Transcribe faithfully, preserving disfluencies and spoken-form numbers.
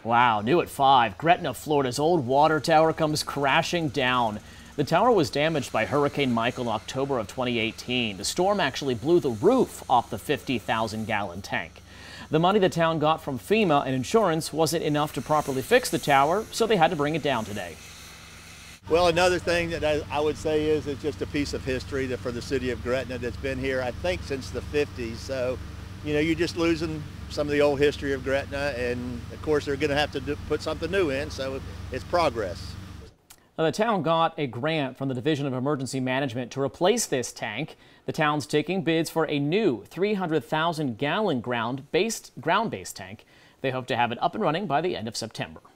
Wow, new at five, Gretna, Florida's old water tower comes crashing down. The tower was damaged by Hurricane Michael in October of twenty eighteen. The storm actually blew the roof off the fifty thousand gallon tank. The money the town got from FEMA and insurance wasn't enough to properly fix the tower, so they had to bring it down today. Well, another thing that I, I would say is it's just a piece of history that for the city of Gretna that's been here, I think, since the fifties. So, you know, you're just losing some of the old history of Gretna, and of course they're going to have to do, put something new in, so it's progress. Now, the town got a grant from the Division of Emergency Management to replace this tank. The town's taking bids for a new three hundred thousand gallon ground-based ground-based tank. They hope to have it up and running by the end of September.